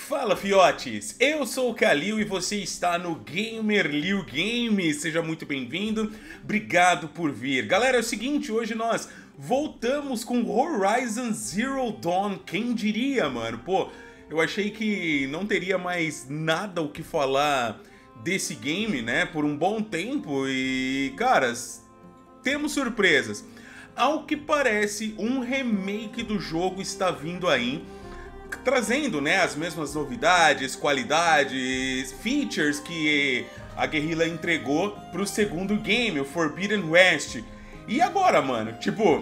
Fala, fiotes! Eu sou o Kalil e você está no GamerLil Games. Seja muito bem-vindo, obrigado por vir. Galera, é o seguinte, hoje nós voltamos com Horizon Zero Dawn. Quem diria, mano? Pô, eu achei que não teria mais nada o que falar desse game, né, por um bom tempo e, caras, temos surpresas. Ao que parece, um remake do jogo está vindo aí, trazendo, né, as mesmas novidades, qualidades, features que a Guerrilla entregou pro segundo game, o Forbidden West. E agora, mano, tipo,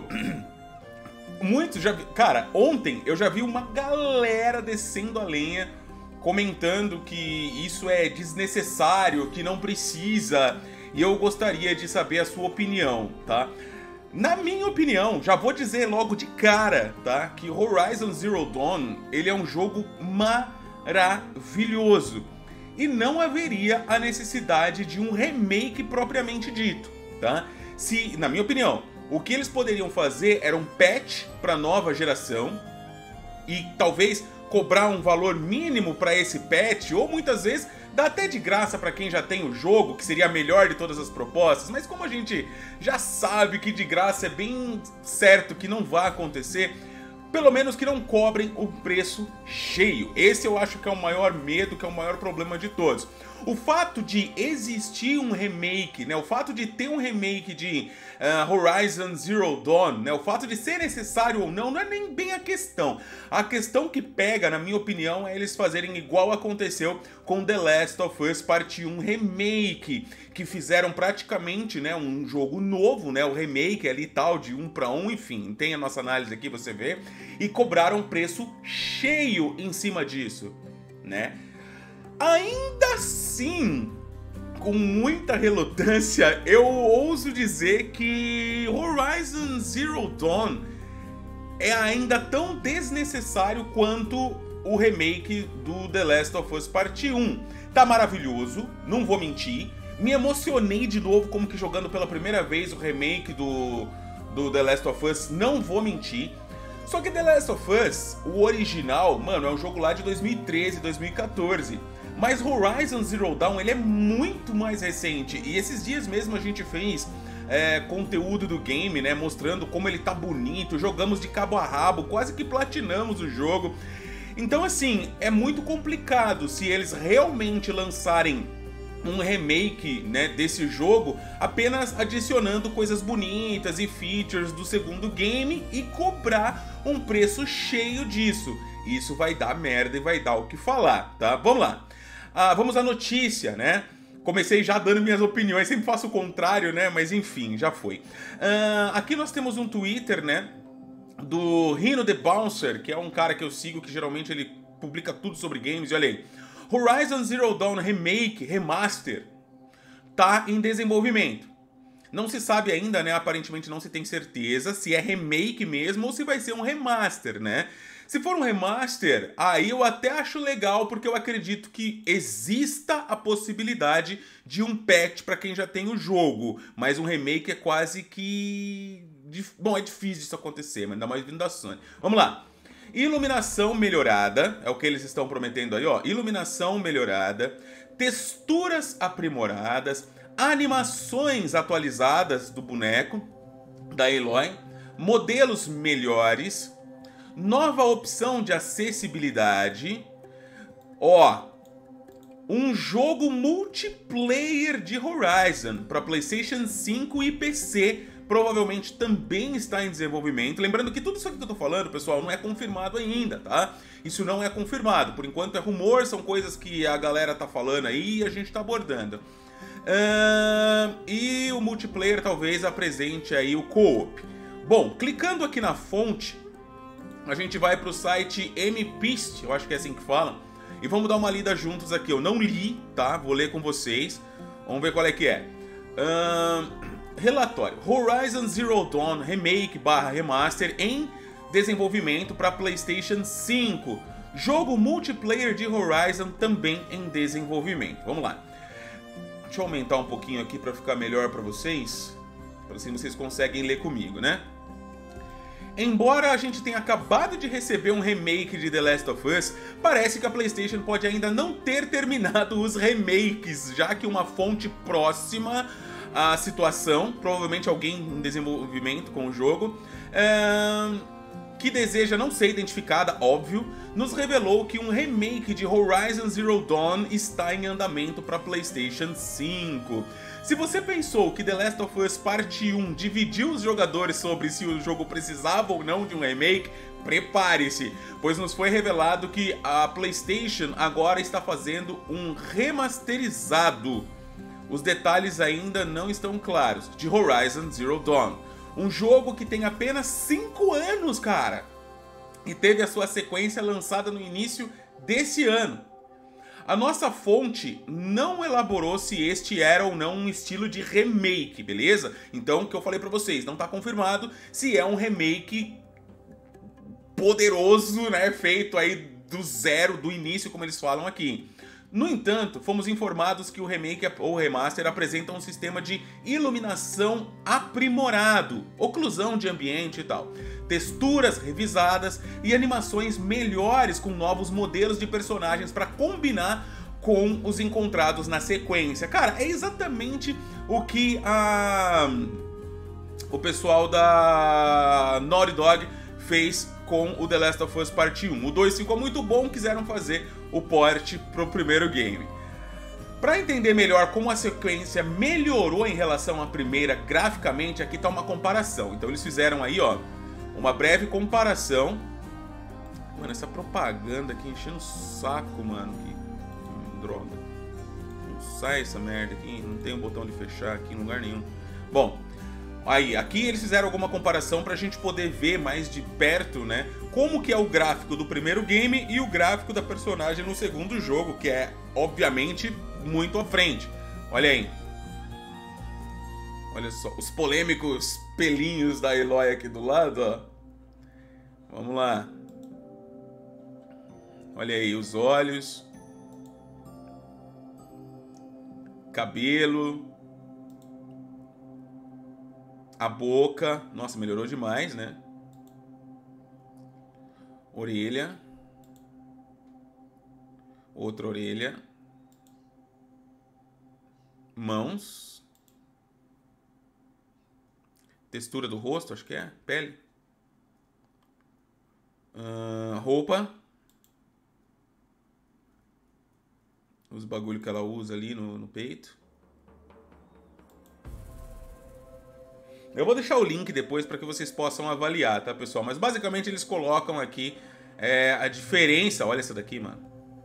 muitos já vi... Cara, ontem eu já vi uma galera descendo a lenha, comentando que isso é desnecessário, que não precisa, e eu gostaria de saber a sua opinião, tá? Na minha opinião, já vou dizer logo de cara, tá? Que Horizon Zero Dawn, ele é um jogo maravilhoso. E não haveria a necessidade de um remake propriamente dito, tá? Se, na minha opinião, o que eles poderiam fazer era um patch para nova geração e talvez cobrar um valor mínimo para esse patch, ou muitas vezes dá até de graça para quem já tem o jogo, que seria a melhor de todas as propostas, mas como a gente já sabe que de graça é bem certo que não vai acontecer, pelo menos que não cobrem o preço cheio. Esse eu acho que é o maior medo, que é o maior problema de todos. O fato de existir um remake, né, o fato de ter um remake de Horizon Zero Dawn, né, o fato de ser necessário ou não, não é nem bem a questão. A questão que pega, na minha opinião, é eles fazerem igual aconteceu com The Last of Us Part 1 Remake, que fizeram praticamente, né, um jogo novo, né, o remake ali tal, de 1 para 1, enfim, tem a nossa análise aqui, você vê, e cobraram preço cheio em cima disso, né? Ainda assim, com muita relutância, eu ouso dizer que Horizon Zero Dawn é ainda tão desnecessário quanto o remake do The Last of Us Part 1. Tá maravilhoso, não vou mentir. Me emocionei de novo como que jogando pela primeira vez o remake do The Last of Us, não vou mentir. Só que The Last of Us, o original, mano, é um jogo lá de 2013, 2014. Mas Horizon Zero Dawn, ele é muito mais recente. E esses dias mesmo a gente fez conteúdo do game, né? Mostrando como ele tá bonito. Jogamos de cabo a rabo, quase que platinamos o jogo. Então assim, é muito complicado se eles realmente lançarem um remake, né, desse jogo, apenas adicionando coisas bonitas e features do segundo game e cobrar um preço cheio disso. Isso vai dar merda e vai dar o que falar, tá? Vamos lá. Vamos à notícia, né? Comecei já dando minhas opiniões, sempre faço o contrário, né? Mas enfim, já foi. Aqui nós temos um Twitter, né? Do Rhino the Bouncer, que é um cara que eu sigo, que geralmente ele publica tudo sobre games, e olha aí. Horizon Zero Dawn Remake, Remaster, tá em desenvolvimento. Não se sabe ainda, né? Aparentemente não se tem certeza se é remake mesmo ou se vai ser um remaster, né? Se for um remaster, aí eu até acho legal, porque eu acredito que exista a possibilidade de um patch para quem já tem o jogo. Mas um remake é quase que... Bom, é difícil isso acontecer, mas ainda mais vindo da Sony. Vamos lá. Iluminação melhorada, é o que eles estão prometendo aí, ó. Iluminação melhorada, texturas aprimoradas, animações atualizadas do boneco, da Aloy, modelos melhores, nova opção de acessibilidade, ó, um jogo multiplayer de Horizon para PlayStation 5 e PC, provavelmente também está em desenvolvimento. Lembrando que tudo isso aqui que eu tô falando, pessoal, não é confirmado ainda, tá? Isso não é confirmado, por enquanto é rumor, são coisas que a galera tá falando aí e a gente tá abordando. E o multiplayer talvez apresente aí o co-op. Bom, clicando aqui na fonte, a gente vai pro site MPist, eu acho que é assim que fala, e vamos dar uma lida juntos aqui. Eu não li, tá? Vou ler com vocês. Vamos ver qual é que é. Relatório. Horizon Zero Dawn Remake / Remaster em desenvolvimento para PlayStation 5. Jogo multiplayer de Horizon também em desenvolvimento. Vamos lá. Deixa eu aumentar um pouquinho aqui para ficar melhor para vocês. Para assim vocês conseguem ler comigo, né? embora a gente tenha acabado de receber um remake de The Last of Us, parece que a PlayStation pode ainda não ter terminado os remakes, já que uma fonte próxima à situação, provavelmente alguém em desenvolvimento com o jogo, que deseja não ser identificada, óbvio, nos revelou que um remake de Horizon Zero Dawn está em andamento para PlayStation 5. Se você pensou que The Last of Us Parte 1 dividiu os jogadores sobre se o jogo precisava ou não de um remake, prepare-se, pois nos foi revelado que a PlayStation agora está fazendo um remasterizado. Os detalhes ainda não estão claros, de Horizon Zero Dawn. Um jogo que tem apenas 5 anos, cara, e teve a sua sequência lançada no início desse ano. A nossa fonte não elaborou se este era ou não um estilo de remake, beleza? Então, o que eu falei pra vocês, não tá confirmado se é um remake poderoso, né, feito aí do zero, do início, como eles falam aqui. No entanto, fomos informados que o remake ou remaster apresenta um sistema de iluminação aprimorado, oclusão de ambiente e tal, texturas revisadas e animações melhores com novos modelos de personagens para combinar com os encontrados na sequência. Cara, é exatamente o que o pessoal da Naughty Dog fez com o The Last of Us Parte 1. O 2 ficou muito bom, quiseram fazer o port pro primeiro game. Para entender melhor como a sequência melhorou em relação à primeira graficamente, aqui tá uma comparação. Então eles fizeram aí, ó, uma breve comparação. Mano, essa propaganda aqui enchendo o saco, mano. Que droga. Não sai essa merda aqui, não tem um botão de fechar aqui em lugar nenhum. Bom, aí, aqui eles fizeram alguma comparação pra gente poder ver mais de perto, né, como que é o gráfico do primeiro game e o gráfico da personagem no segundo jogo, que é, obviamente, muito à frente. Olha aí. Olha só, os polêmicos pelinhos da Eloy aqui do lado, ó. Vamos lá. Olha aí, os olhos. Cabelo. A boca, nossa, melhorou demais, né? Orelha. Outra orelha. Mãos. Textura do rosto, acho que é. Pele. Roupa. Os bagulho que ela usa ali no peito. Eu vou deixar o link depois para que vocês possam avaliar, tá, pessoal? Mas basicamente eles colocam aqui a diferença. Olha essa daqui, mano.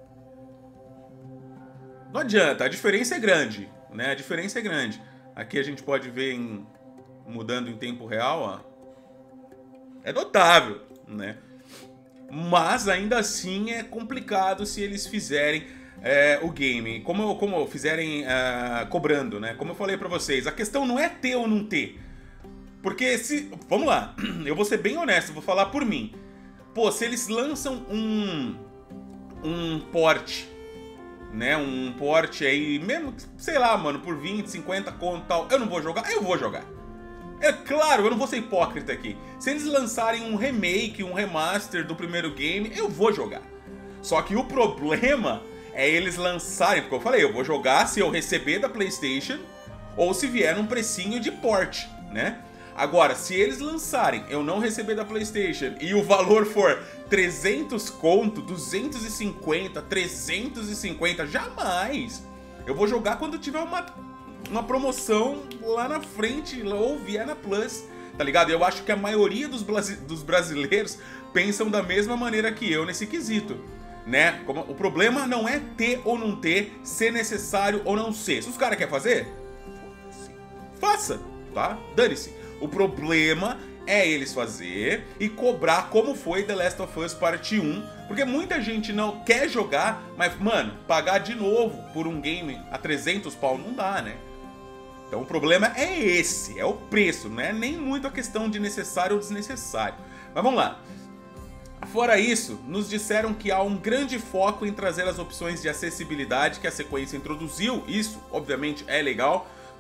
Não adianta, a diferença é grande, né? A diferença é grande. Aqui a gente pode ver mudando em tempo real, ó. É notável, né? Mas ainda assim é complicado se eles fizerem o game. Como fizerem cobrando, né? Como eu falei pra vocês, a questão não é ter ou não ter. Porque se... Vamos lá, eu vou ser bem honesto, vou falar por mim. Pô, se eles lançam um port, né? Um port aí, mesmo, sei lá, mano, por 20, 50 conto e tal, eu não vou jogar? Eu vou jogar. É claro, eu não vou ser hipócrita aqui. Se eles lançarem um remake, um remaster do primeiro game, eu vou jogar. Só que o problema é eles lançarem, porque eu falei, eu vou jogar se eu receber da PlayStation ou se vier num precinho de port, né? Agora, se eles lançarem, eu não receber da PlayStation e o valor for 300 conto, 250, 350, jamais! Eu vou jogar quando tiver uma promoção lá na frente, ou vier na Plus, tá ligado? Eu acho que a maioria dos brasileiros pensam da mesma maneira que eu nesse quesito, né? O problema não é ter ou não ter, ser necessário ou não ser. Se os caras querem fazer, faça, tá? Dane-se. O problema é eles fazer e cobrar como foi The Last of Us Parte 1, porque muita gente não quer jogar, mas, mano, pagar de novo por um game a 300 pau não dá, né? Então o problema é esse, é o preço, não é nem muito a questão de necessário ou desnecessário. Mas vamos lá. Fora isso, nos disseram que há um grande foco em trazer as opções de acessibilidade que a sequência introduziu, isso, obviamente, é legal,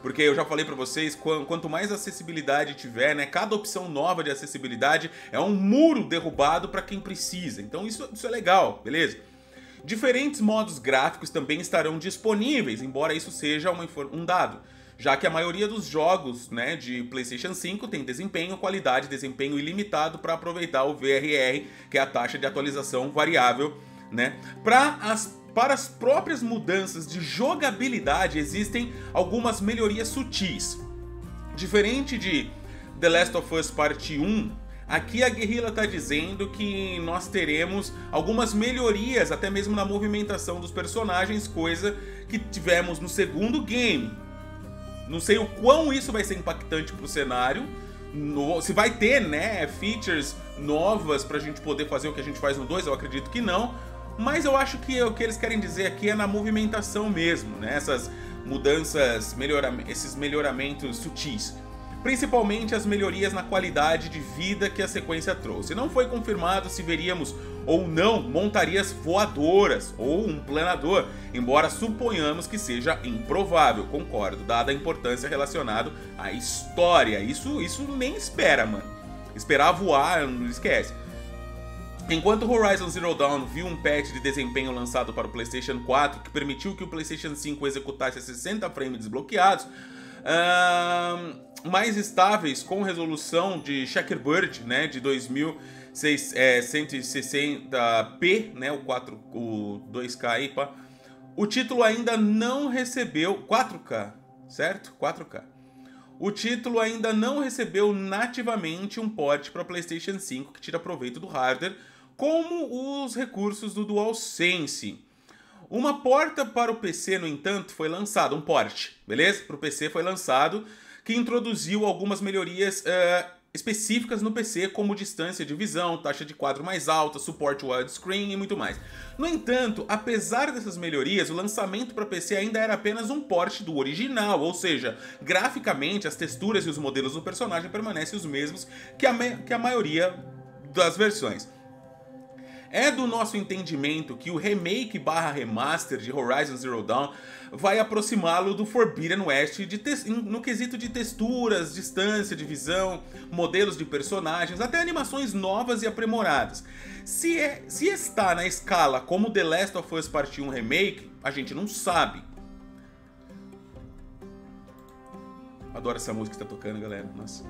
Porque eu já falei pra vocês, quanto mais acessibilidade tiver, né, cada opção nova de acessibilidade é um muro derrubado pra quem precisa. Então isso é legal, beleza? Diferentes modos gráficos também estarão disponíveis, embora isso seja um dado, já que a maioria dos jogos, né, de PlayStation 5 tem desempenho, qualidade, desempenho ilimitado para aproveitar o VRR, que é a taxa de atualização variável, né? Para as próprias mudanças de jogabilidade existem algumas melhorias sutis. Diferente de The Last of Us Parte 1, aqui a Guerrilla está dizendo que nós teremos algumas melhorias, até mesmo na movimentação dos personagens, coisa que tivemos no segundo game. Não sei o quão isso vai ser impactante pro cenário, se vai ter, né, features novas pra gente poder fazer o que a gente faz no 2, eu acredito que não. Mas eu acho que o que eles querem dizer aqui é na movimentação mesmo, né, essas mudanças, esses melhoramentos sutis. Principalmente as melhorias na qualidade de vida que a sequência trouxe. Não foi confirmado se veríamos ou não montarias voadoras ou um planador, embora suponhamos que seja improvável, concordo, dada a importância relacionada à história. Isso nem espera, mano. Esperar voar, não esquece. Enquanto Horizon Zero Dawn viu um patch de desempenho lançado para o PlayStation 4 que permitiu que o PlayStation 5 executasse a 60 frames desbloqueados, mais estáveis com resolução de Checkerbird, né, de 2160p, né, o 2K aí, pá. O título ainda não recebeu 4K, certo? 4K. O título ainda não recebeu nativamente um port para PlayStation 5 que tira proveito do hardware, como os recursos do DualSense. Uma porta para o PC, no entanto, foi lançada, um port, beleza? Para o PC foi lançado, que introduziu algumas melhorias específicas no PC, como distância de visão, taxa de quadro mais alta, suporte widescreen e muito mais. No entanto, apesar dessas melhorias, o lançamento para PC ainda era apenas um port do original, ou seja, graficamente as texturas e os modelos do personagem permanecem os mesmos que a maioria das versões. É do nosso entendimento que o remake / remaster de Horizon Zero Dawn vai aproximá-lo do Forbidden West no quesito de texturas, distância de visão, modelos de personagens, até animações novas e aprimoradas. Se está na escala como The Last of Us Part 1 Remake, a gente não sabe. Adoro essa música que está tocando, galera. Nossa.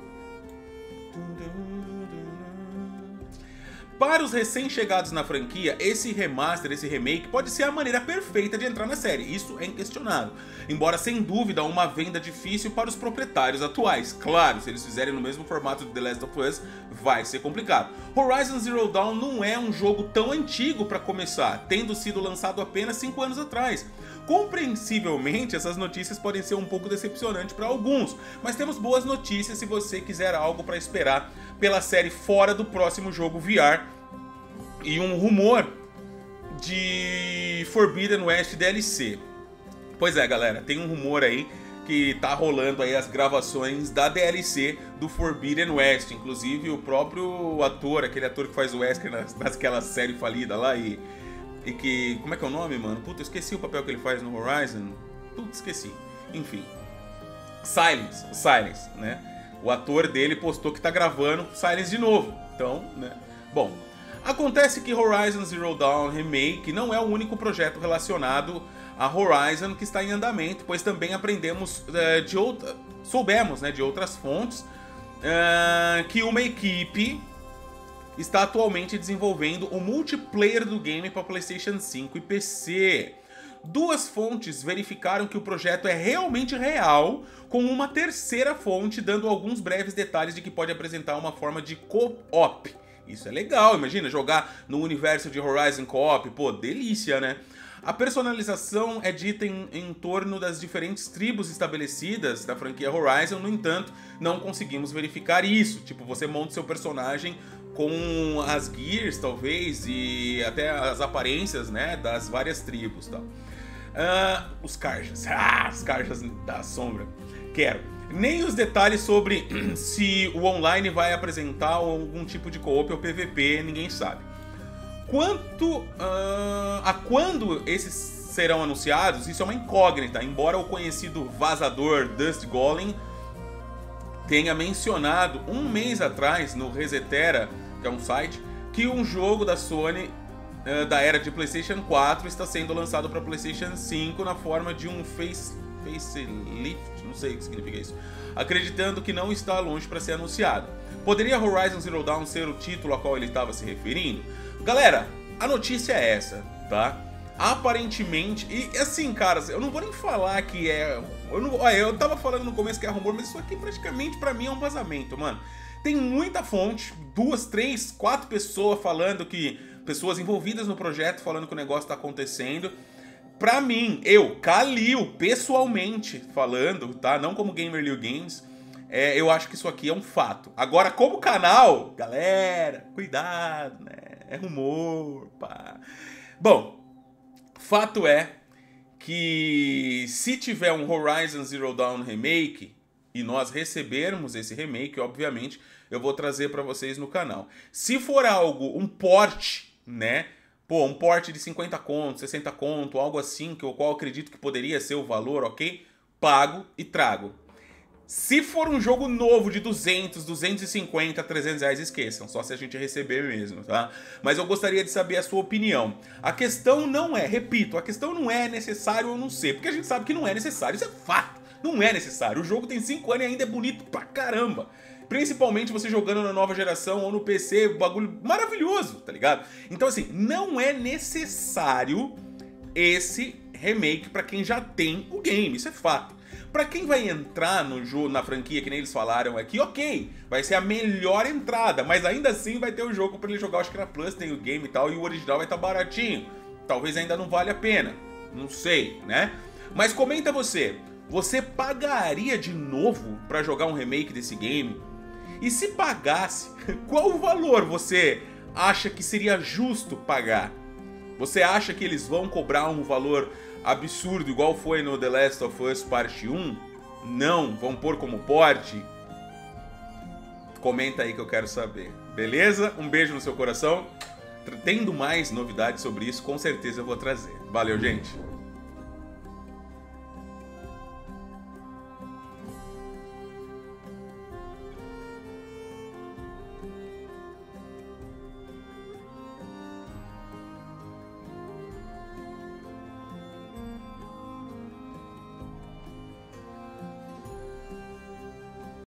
Para os recém-chegados na franquia, esse remaster, esse remake, pode ser a maneira perfeita de entrar na série, isso é inquestionável. Embora, sem dúvida, uma venda difícil para os proprietários atuais. Claro, se eles fizerem no mesmo formato de The Last of Us, vai ser complicado. Horizon Zero Dawn não é um jogo tão antigo para começar, tendo sido lançado apenas 5 anos atrás. Compreensivelmente, essas notícias podem ser um pouco decepcionantes para alguns, mas temos boas notícias se você quiser algo para esperar pela série fora do próximo jogo VR e um rumor de Forbidden West DLC. Pois é, galera, tem um rumor aí que tá rolando aí as gravações da DLC do Forbidden West, inclusive o próprio ator, aquele ator que faz o Wesker naquela série falida lá e que... como é que é o nome, mano? Puta, eu esqueci o papel que ele faz no Horizon. Puta, esqueci. Enfim. Silence, né? O ator dele postou que tá gravando Silence de novo. Então, né? Bom, acontece que Horizon Zero Dawn Remake não é o único projeto relacionado a Horizon que está em andamento, pois também soubemos, né, de outras fontes que uma equipe está atualmente desenvolvendo o multiplayer do game para PlayStation 5 e PC. Duas fontes verificaram que o projeto é realmente real, com uma terceira fonte dando alguns breves detalhes de que pode apresentar uma forma de co-op. Isso é legal, imagina jogar no universo de Horizon Co-op, pô, delícia, né? A personalização é dita em torno das diferentes tribos estabelecidas da franquia Horizon, no entanto, não conseguimos verificar isso. Tipo, você monta seu personagem com as gears, talvez, e até as aparências, né, das várias tribos, tal. Os Karjas, os Karjas da sombra, quero. Nem os detalhes sobre se o online vai apresentar algum tipo de co-op ou PVP, ninguém sabe. Quando esses serão anunciados, isso é uma incógnita, embora o conhecido vazador Dust Golem tenha mencionado um mês atrás no Resetera, que é um site, que um jogo da Sony da era de PlayStation 4 está sendo lançado para PlayStation 5 na forma de um facelift, não sei o que significa isso, acreditando que não está longe para ser anunciado. Poderia Horizon Zero Dawn ser o título a qual ele estava se referindo? Galera, a notícia é essa, tá? Aparentemente, e assim, cara, eu não vou nem falar que é... Eu tava falando no começo que é rumor, mas isso aqui praticamente pra mim é um vazamento, mano. Tem muita fonte, 2, 3, 4 pessoas falando que... Pessoas envolvidas no projeto falando que o negócio tá acontecendo. Pra mim, eu, Kalil, pessoalmente falando, tá? Não como Gamer Liu Games, eu acho que isso aqui é um fato. Agora, como canal, galera, cuidado, né? É rumor, pá. Bom, fato é que se tiver um Horizon Zero Dawn Remake e nós recebermos esse remake, obviamente, eu vou trazer pra vocês no canal. Se for algo, um port, né? Pô, um port de 50 conto, 60 conto, algo assim, que o qual eu acredito que poderia ser o valor, ok? Pago e trago. Se for um jogo novo de 200, 250, 300 reais, esqueçam, só se a gente receber mesmo, tá? Mas eu gostaria de saber a sua opinião. A questão não é, repito, a questão não é necessário ou não ser, porque a gente sabe que não é necessário, isso é fato, não é necessário. O jogo tem 5 anos e ainda é bonito pra caramba. Principalmente você jogando na nova geração ou no PC, bagulho maravilhoso, tá ligado? Então assim, não é necessário esse remake pra quem já tem o game, isso é fato. Pra quem vai entrar no jogo, na franquia, que nem eles falaram aqui, ok, vai ser a melhor entrada, mas ainda assim vai ter o jogo pra ele jogar, acho que na Plus tem o game e tal, e o original vai estar baratinho. Talvez ainda não vale a pena, não sei, né? Mas comenta você pagaria de novo pra jogar um remake desse game? E se pagasse, qual o valor você acha que seria justo pagar? Você acha que eles vão cobrar um valor absurdo, igual foi no The Last of Us Parte 1? Não? Vão pôr como porte? Comenta aí que eu quero saber. Beleza? Um beijo no seu coração. Tendo mais novidades sobre isso, com certeza eu vou trazer. Valeu, gente!